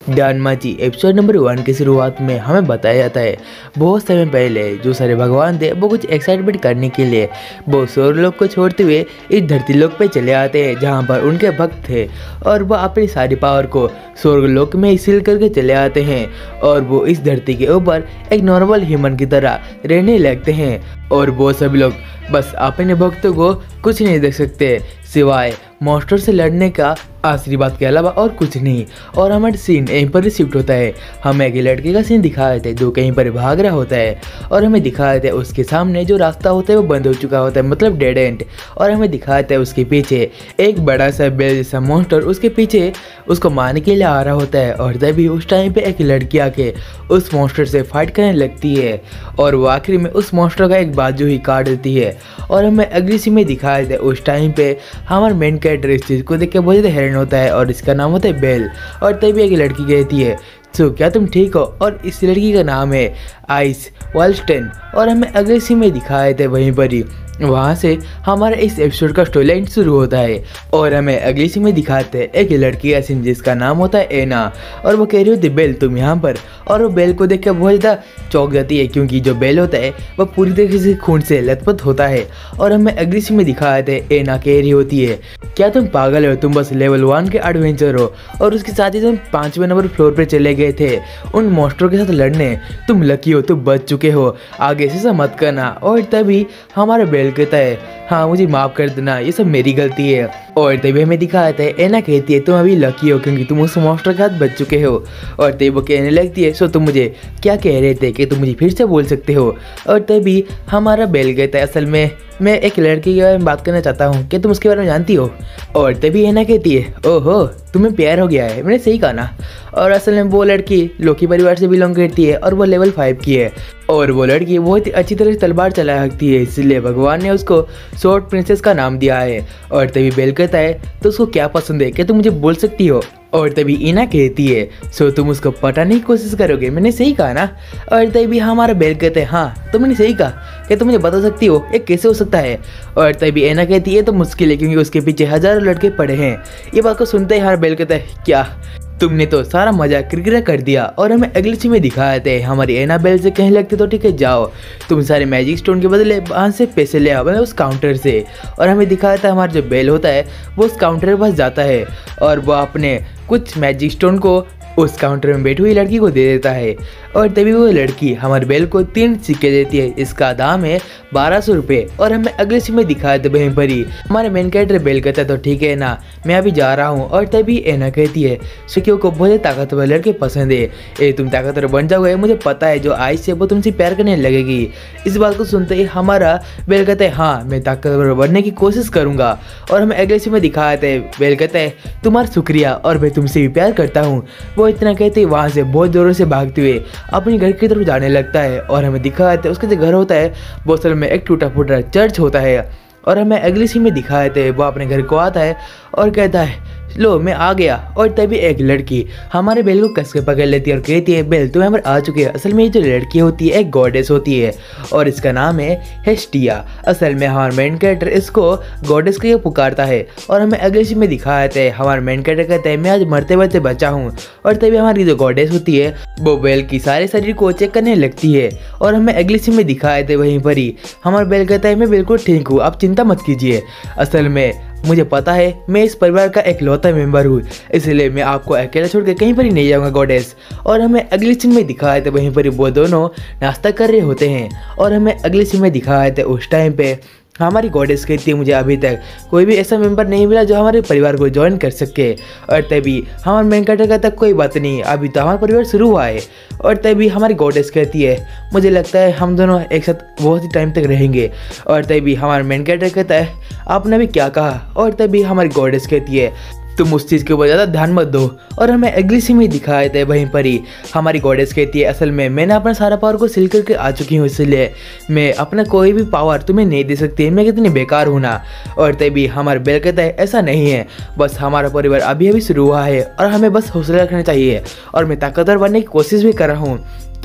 डानमाची episode number 1 की शुरुआत में हमें बताया जाता है बहुत समय पहले जो सारे भगवान थे वो कुछ एक्साइटमेंट करने के लिए वो स्वर्गलोक को छोड़ते हुए इस धरती लोक पे चले आते हैं जहाँ पर उनके भक्त थे और वह अपनी सारी पावर को स्वर्गलोक में सील करके चले आते हैं और वो इस धरती के ऊपर एक नॉर्मल ह्यूमन की तरह रहने लगते हैं और वो सभी लोग बस अपने भक्तों को कुछ नहीं देख सकते सिवाय मॉन्स्टर से लड़ने का आशीर्वाद के अलावा और कुछ नहीं। और हमारा सीन यहीं पर शिफ्ट होता है। हमें एक लड़के का सीन दिखाए थे जो कहीं पर भाग रहा होता है और हमें दिखाए थे उसके सामने जो रास्ता होता है वो बंद हो चुका होता है, मतलब डेड एंड। और हमें दिखाए थे उसके पीछे एक बड़ा सा बेल जैसा मॉन्स्टर उसके पीछे उसको मारने के लिए आ रहा होता है। और तभी उस टाइम पे एक लड़की आके उस मॉन्स्टर से फाइट करने लगती है और वो आखिरी में उस मॉन्स्टर का एक बाजू ही काट देती है। और हमें अगली सीन में दिखाए थे उस टाइम पे हमारे मेन कैरेक्टर इस चीज़ को देख के बहुत ज़्यादा हैरान होता है और इसका नाम होता है बेल। और तभी एक लड़की कहती है सो क्या तुम ठीक हो? और इस लड़की का नाम है आइस वाल्स्टेन। और हमें अगले सीन में दिखाए थे वहीं पर ही वहाँ से हमारा इस एपिसोड का स्टोरी लाइन शुरू होता है और हमें अगली सीन में दिखाते हैं एक लड़की का सीन जिसका नाम होता है एना। और वो कह रही होती बेल तुम यहाँ पर। और वो बेल को देख कर बहुत ज़्यादा चौंक जाती है क्योंकि जो बेल होता है वह पूरी तरीके से खून से लथपथ होता है। और हमें अगली सीन में दिखाते हैं एना कह रही होती है क्या तुम पागल हो? तुम बस लेवल 1 के एडवेंचर हो और उसके साथ ही तुम 5वें नंबर फ्लोर पर चले गए थे उन मॉन्स्टरों के साथ लड़ने। तुम लकी हो, तुम बच चुके हो, आगे से ऐसा मत करना। और तभी हमारा बेल कहता है हाँ मुझे माफ़ कर देना, ये सब मेरी गलती है। और तभी हमें दिखाता है एना कहती है तुम अभी लकी हो क्योंकि तुम उस मॉन्स्टर के साथ बच चुके हो। और तभी वो कहने लगती है सो तुम मुझे क्या कह रहे थे कि तुम मुझे फिर से बोल सकते हो। और तभी हमारा बेल कहता है असल में मैं एक लड़की के बारे में बात करना चाहता हूँ, क्या तुम उसके बारे में जानती हो? और तभी एना कहती है ओहो तुम्हें प्यार हो गया है, मैंने सही कहा ना। और असल में वो लड़की लोकी परिवार से बिलोंग करती है और वो लेवल 5 की है और वो लड़की बहुत ही अच्छी तरह से तलवार चला सकती है, इसलिए भगवान ने उसको स्वॉर्ड प्रिंसेस का नाम दिया है। और तभी बेल कहता है तो उसको क्या पसंद है, क्या तुम मुझे बोल सकती हो? और तभी इना कहती है सो तुम उसको पटाने की कोशिश करोगे, मैंने सही कहा ना। और तभी हमारा बेल कहते हैं हाँ तो मैंने सही कहा, क्या तुम मुझे बता सकती हो ये कैसे हो सकता है? और तभी एना कहती है तो मुश्किल है क्योंकि उसके पीछे हजारों लड़के पड़े हैं। ये बात को सुनते ही हमारा बेल कहता है क्या तुमने तो सारा मजा किरकिरा कर दिया। और हमें अगली सीन में दिखाते हैं हमारी एना बेल से कहने लगते तो ठीक है जाओ तुम सारे मैजिक स्टोन के बदले वहाँ से पैसे ले आओ, मतलब उस काउंटर से। और हमें दिखाता है हमारा जो बेल होता है वो उस काउंटर के पास जाता है और वो अपने कुछ मैजिक स्टोन को उस काउंटर में बैठी हुई लड़की को दे देता है। और तभी वो लड़की हमारे बेल को 3 सिक्के देती है, इसका दाम है 1200 रुपये। और हमें अगले सीन में दिखाया था वहीं पर ही हमारे मेन कैरेक्टर बेल कहता है तो ठीक है ना मैं अभी जा रहा हूँ। और तभी एना कहती है सिक्कियों को बहुत ताकतवर लड़के पसंद है, ए तुम ताकतवर बन जाओगे, मुझे पता है जो आइस से वो तुमसे प्यार करने लगेगी। इस बात को सुनते ही हमारा बेल कहता है हाँ मैं ताकतवर बनने की कोशिश करूँगा। और हमें अगले सीन में दिखाया था बेल कहता है तुम्हारा शुक्रिया और मैं तुमसे भी प्यार करता हूँ। वो इतना कहते ही वहाँ से बहुत जोरों से भागते हुए अपने घर की तरफ जाने लगता है। और हमें दिखाया था उसका जो घर होता है वो असल में एक टूटा फूटा चर्च होता है। और हमें अगली सीन में दिखाए थे वो अपने घर को आता है और कहता है लो मैं आ गया। और तभी एक लड़की हमारे बेल को कस के पकड़ लेती है और कहती है बेल तुम यहाँ पर आ चुके हैं। असल में ये जो लड़की होती है एक गॉडेस होती है और इसका नाम है हेस्टिया। असल में हमारा मेन कैरेक्टर इसको गॉडेस के पुकारता है। और हमें अगले सीन में दिखाया था हमारा मेन कैरेक्टर कहता है मैं आज मरते मरते बचा हूँ। और तभी हमारी जो गॉडेस होती है वो बेल की सारे शरीर को चेक करने लगती है। और हमें अगले सीन में दिखाए थे वहीं पर ही हमारा बेल कहता है मैं बिल्कुल ठीक हूँ, आप चिंता मत कीजिए। असल में मुझे पता है मैं इस परिवार का इकलौता मेंबर हूँ, इसलिए मैं आपको अकेला छोड़ के कहीं पर ही नहीं जाऊँगा गॉडेस। और हमें अगले सीन में दिखाए थे वहीं पर वो दोनों नाश्ता कर रहे होते हैं। और हमें अगले सीन में दिखाए थे उस टाइम पे हमारी गॉडेस कहती है मुझे अभी तक कोई भी ऐसा मेंबर नहीं मिला जो हमारे परिवार को ज्वाइन कर सके। और तभी हमारे मेन कैरेक्टर कहता है कोई बात नहीं अभी तो हमारा परिवार शुरू हुआ है। और तभी हमारी गॉडेस कहती है मुझे लगता है हम दोनों एक साथ बहुत ही टाइम तक रहेंगे। और तभी हमारा मेन कैरेक्टर कहता है आपने भी क्या कहा? और तभी हमारी गॉडेस कहती है तुम उस चीज़ के ऊपर ज़्यादा ध्यान मत दो। और हमें अगली सीन में दिखाए थे वहीं पर ही हमारी गॉडेस कहती है असल में मैंने अपना सारा पावर को सील करके आ चुकी हूँ, इसलिए मैं अपना कोई भी पावर तुम्हें नहीं दे सकती, मैं कितनी बेकार हूँ ना। और तभी हमारा बेल कहता है ऐसा नहीं है, बस हमारा परिवार अभी अभी शुरू हुआ है और हमें बस हौसला रखना चाहिए और मैं ताकतवर बनने की कोशिश भी कर रहा हूँ।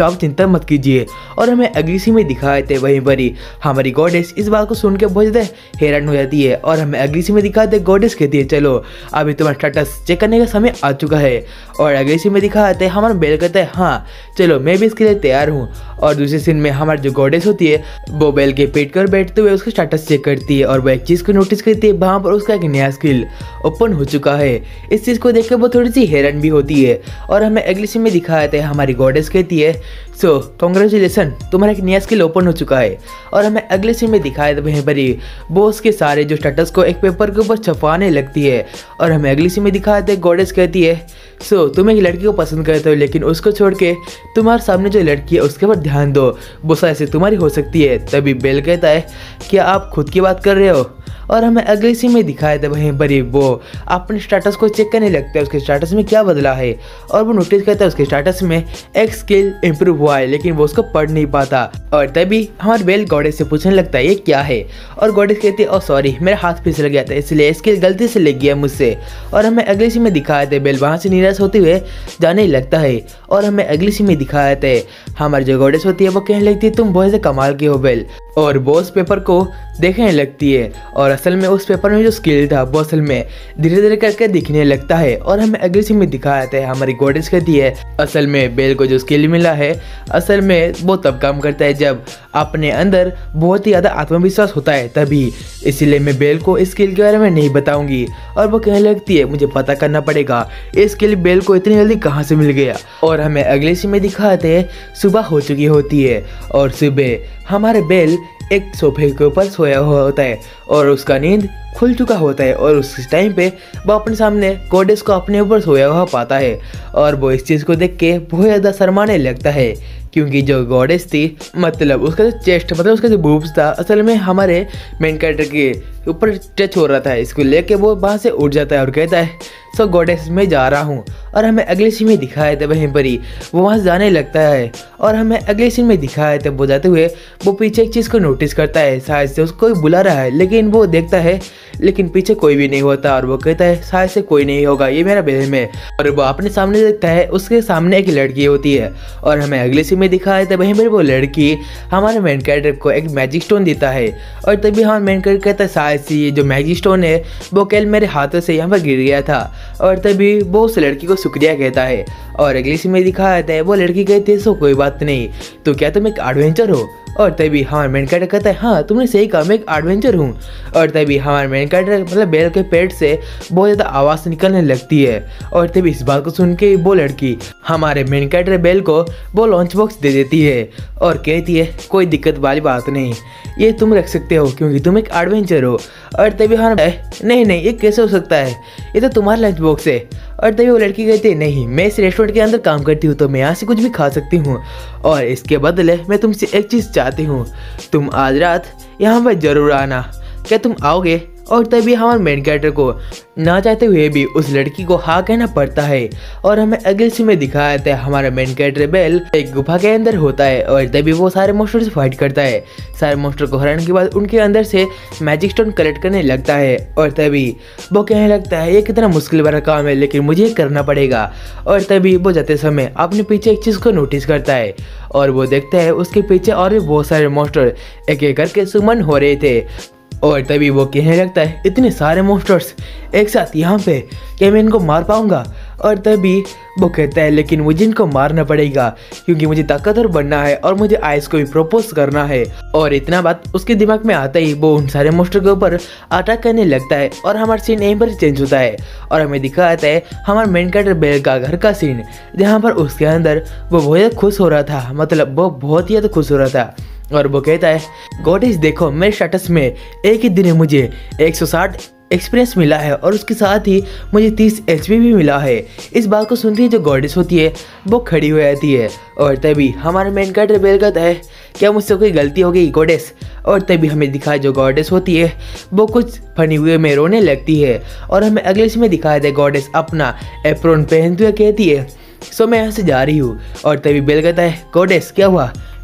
तो आप चिंता मत कीजिए। और हमें अगली सीन में दिखाए थे वहीं पर ही हमारी गॉडेस इस बात को सुन के बहुत ज़्यादा हैरान हो जाती है। और हमें अगली सीन में दिखाते गॉडेस कहती है चलो अभी तुम्हारा स्टेटस चेक करने का समय आ चुका है। और अगली सीन में दिखाते हमारा बेल कहता है हाँ चलो मैं भी इसके लिए तैयार हूँ। और दूसरी सीन में हमारी जो गॉडेस होती है वो बेल के पेट कर बैठते हुए उसका स्टेटस चेक करती है और वो एक चीज़ को नोटिस करती है वहाँ पर उसका एक नया स्किल ओपन हो चुका है। इस चीज़ को देख कर वो थोड़ी सी हैरान भी होती है। और हमें अगली सीन में दिखाते हैं हमारी गॉडेस कहती है सो कॉन्ग्रेचुलेसन तुम्हारा एक नया स्किल ओपन हो चुका है। और हमें अगले सीन में दिखाया था वहीं पर ही वो उसके सारे जो स्टेटस को एक पेपर के ऊपर छपवाने लगती है। और हमें अगली सीन में दिखाया था गॉडेस कहती है सो तुम एक लड़की को पसंद करते हो लेकिन उसको छोड़ के तुम्हारे सामने जो लड़की है उसके ऊपर ध्यान दो, वो शायद से तुम्हारी हो सकती है। तभी बेल कहता है क्या आप खुद की बात कर रहे हो। और हमें अगले सीन में दिखाया था वहीं पर ही वो अपने स्टेटस को चेक करने लगता है उसके स्टेटस में क्या बदला है। और वो नोटिस करता है उसके स्टेटस में एक स्किल इम्प्रूव हुआ है लेकिन वो उसको पढ़ नहीं पाता। और तभी हमारे बेल गॉडेस से पूछने लगता है ये क्या है। और गॉडेस कहती है ओ सॉरी मेरा हाथ फिसल गया था इसलिए स्किल गलती से लग गया मुझसे। और हमें अगले सीन में दिखाया था बेल वहाँ से निराश होते हुए जाने लगता है। और हमें अगली सीन में दिखाया था हमारी जो गॉडेस होती है वो कहने लगती है तुम बहुत ज़्यादा कमाल की हो बेल। और वो उस पेपर को देखने लगती है और असल में उस पेपर में जो स्किल था वो असल में धीरे धीरे करके दिखने लगता है। और हमें अगली सीन में दिखाया था हमारी गॉडेस कहती है असल में बेल को जो स्किल मिला है असल में वो तब काम करता है जब अपने अंदर बहुत ही ज़्यादा आत्मविश्वास होता है तभी, इसीलिए मैं बेल को इस स्किल के बारे में नहीं बताऊंगी। और वो कहने लगती है मुझे पता करना पड़ेगा ये स्किल बेल को इतनी जल्दी कहाँ से मिल गया। और हमें अगले सीन में दिखाते हैं सुबह हो चुकी होती है और सुबह हमारे बेल एक सोफे के ऊपर सोया हुआ होता है और उसका नींद खुल चुका होता है। और उस टाइम पे वो अपने सामने गॉडेस को अपने ऊपर सोया हुआ पाता है और वो इस चीज़ को देख के बहुत ज़्यादा शर्माने लगता है क्योंकि जो गॉडेस थी मतलब उसका जो चेस्ट मतलब उसका जो बूब्स था असल में हमारे मेन कैरेक्टर के ऊपर टच हो रहा था। इसको लेके वो वहाँ से उठ जाता है और कहता है सो गॉडेस मैं जा रहा हूँ। और हमें अगले सीन में दिखाया था वहीं पर ही वो वहाँ से जाने लगता है। और हमें अगले सीन में दिखाया था वो जाते हुए वो पीछे एक चीज़ को नोटिस करता है शायद से उसको कोई बुला रहा है लेकिन वो देखता है लेकिन पीछे कोई भी नहीं होता। और वो कहता है शायद से कोई नहीं होगा ये मेरा बहन है। और वो अपने सामने देखता है उसके सामने एक लड़की होती है। और हमें अगले सीन में दिखाया था वहीं पर वो लड़की हमारे मेन कैरेक्टर को एक मैजिक स्टोन देता है। और तभी हमारा मेन कैरेक्टर कहता है शायद से ये जो मैजिक स्टोन है वो कल मेरे हाथों से यहाँ पर गिर गया था। और तभी वो उस लड़की को शुक्रिया कहता है। और अगली सीन में दिखाया था वो लड़की कहती है सो कोई बात नहीं तो क्या तुम एक एडवेंचर हो। और तभी हमारा मेन कैरेक्टर कहता है हाँ तुमने सही कहा मैं एक एडवेंचर हूँ। और तभी हमारे मेन कैरेक्टर मतलब बेल के पेट से बहुत ज़्यादा आवाज़ निकलने लगती है। और तभी इस बात को सुन के वो लड़की हमारे मेन कैरेक्टर बेल को वो लंच बॉक्स दे देती है और कहती है कोई दिक्कत वाली बात नहीं ये तुम रख सकते हो क्योंकि तुम एक एडवेंचर हो। और तभी हाँ नहीं नहीं ये कैसे हो सकता है ये तो तुम्हारा लंच बॉक्स है। और तभी वो लड़की कहती है नहीं मैं इस रेस्टोरेंट के अंदर काम करती हूँ तो मैं यहाँ से कुछ भी खा सकती हूँ और इसके बदले मैं तुमसे एक चीज़ चाहती हूँ तुम आज रात यहाँ पर ज़रूर आना, क्या तुम आओगे। और तभी हमारे मेन कैरेक्टर को ना चाहते हुए भी उस लड़की को हाँ कहना पड़ता है। और हमें अगले सीन में दिखाया जाता है हमारा मेन कैरेक्टर बेल एक गुफा के अंदर होता है और तभी वो सारे मॉन्स्टर से फाइट करता है। सारे मॉन्स्टर को हराने के बाद उनके अंदर से मैजिक स्टोन कलेक्ट करने लगता है। और तभी वो कहने लगता है ये कितना मुश्किल भरा काम है लेकिन मुझे ये करना पड़ेगा। और तभी वो जाते समय अपने पीछे एक चीज़ को नोटिस करता है और वो देखता है उसके पीछे और भी बहुत सारे मॉन्स्टर एक एक करके सुमन हो रहे थे। और तभी वो कहने लगता है इतने सारे मॉन्स्टर्स एक साथ यहाँ पे क्या मैं इनको मार पाऊँगा। और तभी वो कहता है लेकिन मुझे इनको मारना पड़ेगा क्योंकि मुझे ताकतवर बनना है और मुझे आइस को भी प्रपोज करना है। और इतना बात उसके दिमाग में आता ही वो उन सारे मॉन्स्टर के ऊपर अटैक करने लगता है। और हमारा सीन यहीं पर चेंज होता है और हमें दिखाता है हमारा मेन कैरेक्टर बेल का घर का सीन जहाँ पर उसके अंदर वो बहुत खुश हो रहा था मतलब वो बहुत ही ज़्यादा खुश हो रहा था। और वो कहता है गॉडेस देखो मेरे स्टेटस में एक ही दिन में मुझे 160 एक्सपीरियंस मिला है और उसके साथ ही मुझे 30 HP भी मिला है। इस बात को सुनती है जो गॉडेस होती है वो खड़ी हो जाती है। और तभी हमारा मेन कैरेक्टर बेल कहता है क्या मुझसे कोई गलती हो गई गॉडेस। और तभी हमें दिखाया जो गॉडेस होती है वो कुछ फनी हुए में रोने लगती है। और हमें अगले सीन में दिखाया था गॉडेस अपना एप्रोन पहनते हुए कहती है सो मैं यहाँ से जा रही हूँ। और तभी बेल कहता है गॉडेस क्या हुआ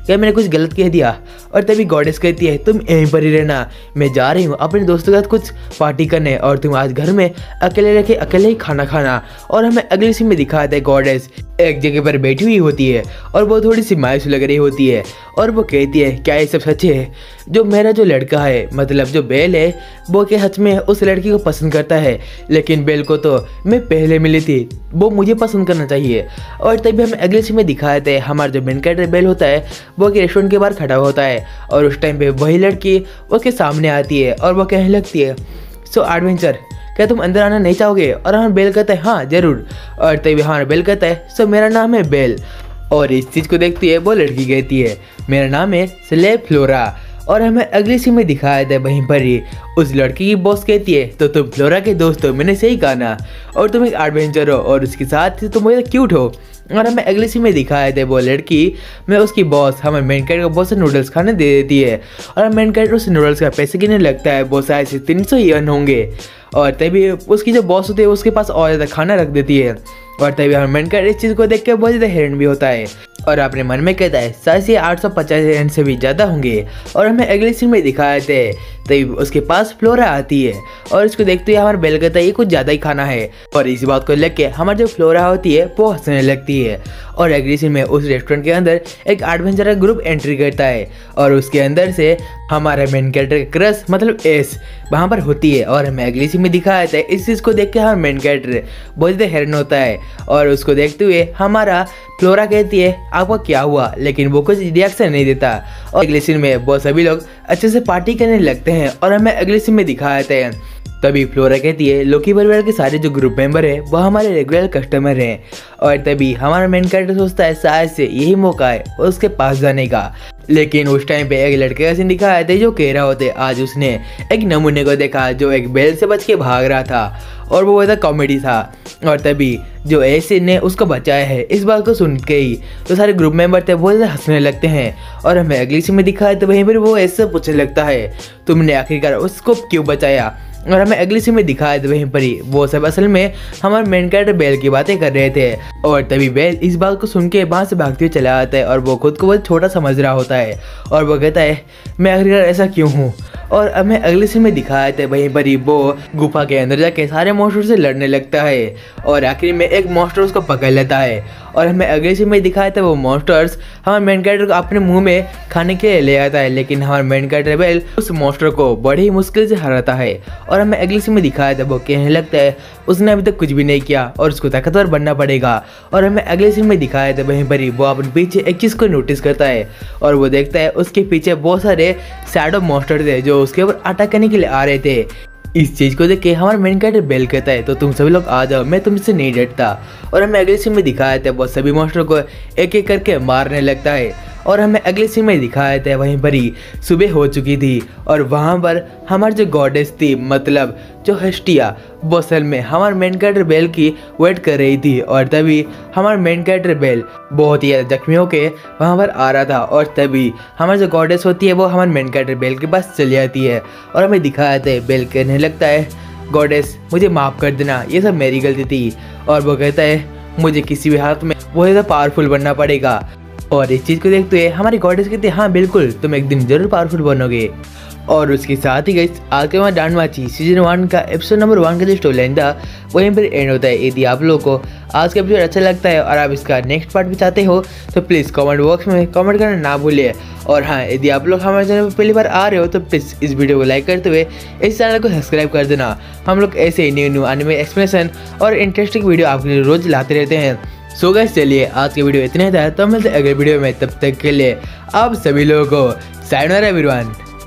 क्या मैंने कुछ गलत कह दिया। और तभी गॉडेस कहती है तुम यहीं पर ही रहना, मैं जा रही हूँ अपने दोस्तों के साथ कुछ पार्टी करने और तुम आज घर में अकेले रह के अकेले ही खाना खाना। और हमें अगली सीन में दिखाया था गॉडेस एक जगह पर बैठी हुई होती है और वो थोड़ी सी मायूस लग रही होती है और वो कहती है क्या ये सब सच है, जो मेरा जो लड़का है मतलब जो बेल है वो के सच में उस लड़की को पसंद करता है, लेकिन बेल को तो मैं पहले मिली थी, वो मुझे पसंद करना चाहिए। और तभी हमें अगले सीन में दिखाया था हमारा जो मेन कैरेक्टर बेल होता है वो के रेस्टोरेंट के बाहर खड़ा होता है और उस टाइम पे वही लड़की उसके सामने आती है और वो कहने लगती है सो एडवेंचर, क्या तुम अंदर आना नहीं चाहोगे। और हमारा बेल कहता है हाँ जरूर। और तभी हमारा बेल कहता है सो मेरा नाम है बेल। और इस चीज़ को देखती है वो लड़की कहती है मेरा नाम है स्लेव फ्लोरा। और हमें अगली सीन में दिखाया था वहीं पर ही उस लड़की की बॉस कहती है तो तुम फ्लोरा के दोस्त हो, मैंने सही कहा ना, और तुम एक एडवेंचर हो और उसके साथ तुम मुझे क्यूट हो। और हमें अगले सीन में दिखाया था वो लड़की में उसकी बॉस हमें मेन कैरेक्टर को बहुत से नूडल्स खाने दे देती है और मेन कैरेक्टर उस नूडल्स का पैसे गिनने लगता है, वो शायद से 300 यन होंगे। और तभी उसकी जो बॉस होती है उसके पास और ज़्यादा खाना रख देती है। और तभी हमें मेन कैरेक्टर इस चीज़ को देख के बहुत ज़्यादा हैरान भी होता है और अपने मन में कहता है शायद से 850 यन से भी ज़्यादा होंगे। और हमें अगले सीन में दिखाया थे तभी उसके पास फ्लोरा आती है और इसको देखते हुए हमारा बेल कहता है ये कुछ ज़्यादा ही खाना है। और इस बात को लेके हमारी जो फ्लोरा होती है वो हंसने लगती है। और अगले सीन में उस रेस्टोरेंट के अंदर एक एडवेंचर का ग्रुप एंट्री करता है और उसके अंदर से हमारा मेन कैरेक्टर का क्रश मतलब एस वहाँ पर होती है। और हमें अगली सीन में दिखाया था इस चीज़ को देख के हमारा मेन कैरेक्टर बहुत ज़्यादा हैरान होता है और उसको देखते हुए हमारा फ्लोरा कहती है आपका क्या हुआ, लेकिन वो कुछ रिएक्शन नहीं देता। और अगले सीन में वो सभी लोग अच्छे से पार्टी करने लगते हैं और हमें अगले सीन में दिखाया था तभी फ्लोरा कहती है लोकी परिवार के सारे जो ग्रुप मेंबर हैं वो हमारे रेगुलर कस्टमर हैं। और तभी हमारा मेन कैरेक्टर सोचता है शायद से यही मौका है उसके पास जाने का, लेकिन उस टाइम पे एक लड़के का सीन दिखाया था जो कह रहा होता आज उसने एक नमूने को देखा जो एक बेल से बच के भाग रहा था और वो बहुत कॉमेडी था। और तभी जो ऐसे ने उसको बचाया है इस बात को सुन के ही तो सारे ग्रुप मेंबर थे वो हंसने लगते हैं। और हमें अगली सीन में दिखाया तो वहीं पर वो ऐसे पूछने लगता है तुमने आखिरकार उसको क्यों बचाया। और हमें अगली सीन में दिखाया था वहीं पर ही वो सब असल में हमारे मेन कैरेक्टर बेल की बातें कर रहे थे। और तभी बेल इस बात को सुन के वहाँ से भागते हुए चला आता है और वो खुद को बहुत छोटा समझ रहा होता है और वो कहता है मैं आखिरकार ऐसा क्यों हूँ। और हमें अगले सीन में दिखाया था वहीं पर ही वो गुफा के अंदर जाके सारे मॉन्स्टर से लड़ने लगता है और आखिर में एक मॉन्स्टर उसको पकड़ लेता है। और हमें अगले सीन में दिखाया था वो मॉन्स्टर्स हमारे मेन कैरेक्टर को अपने मुंह में खाने के लिए ले आता है, लेकिन हमारे मेन कैरेक्टर बेल उस मॉन्स्टर को बड़ी ही मुश्किल से हराता है। और हमें अगले सीन में दिखाया था वो कहने लगता है उसने अभी तक कुछ भी नहीं किया और उसको ताकतवर बनना पड़ेगा। और हमें अगले सीन में दिखाया था वहीं पर ही वो अपने पीछे एक चीज़ को नोटिस करता है और वो देखता है उसके पीछे बहुत सारे शैडो मॉन्स्टर थे जो उसके ऊपर अटैक करने के लिए आ रहे थे। इस चीज़ को देख के हमारा मेन कैरेक्टर बेल कहता है तो तुम सभी लोग आ जाओ, मैं तुमसे नहीं डरता। और हमें अगले सीन में दिखाया था वो सभी मॉन्स्टर को एक एक करके मारने लगता है। और हमें अगले सीन में दिखाया था वहीं पर ही सुबह हो चुकी थी और वहाँ पर हमारी जो गॉडेस थी मतलब जो हेस्टिया वो असल में हमारे मेन कैरेक्टर बेल की वेट कर रही थी। और तभी हमारा मेन कैरेक्टर बेल बहुत ही ज़्यादा जख्मी होकर वहाँ पर आ रहा था और तभी हमारी जो गॉडेस होती है वो हमारे मेन कैरेक्टर बेल के पास चली जाती है और हमें दिखाया था बेल कहने लगता है गॉडेस मुझे माफ़ कर देना, ये सब मेरी गलती थी। और वो कहता है मुझे किसी भी हालत में बहुत ज़्यादा पावरफुल बनना पड़ेगा। और इस चीज़ को देखते हुए हमारी गॉडेस कहते हैं हाँ बिल्कुल तुम एक दिन जरूर पावरफुल बनोगे। और उसके साथ ही गाइस आज के डांडमाची सीजन 1 का एपिसोड नंबर 1 का जो स्टोरी लाइन था वहीं पर एंड होता है। यदि आप लोगों को आज का एपिसोड अच्छा लगता है और आप इसका नेक्स्ट पार्ट भी चाहते हो तो प्लीज़ कमेंट बॉक्स में कमेंट करना ना भूलिए। और हाँ यदि आप लोग हमारे चैनल पर पहली बार आ रहे हो तो प्लीज़ इस वीडियो को लाइक करते हुए इस चैनल को सब्सक्राइब कर देना। हम लोग ऐसे ही न्यू एनिमे एक्सप्लेनेशन और इंटरेस्टिंग वीडियो आपके लिए रोज लाते रहते हैं। सो गाइस चलिए आज की वीडियो इतना ही था, तो मिलते अगले वीडियो में, तब तक के लिए आप सभी लोगों को सायोनारा एवरीवन।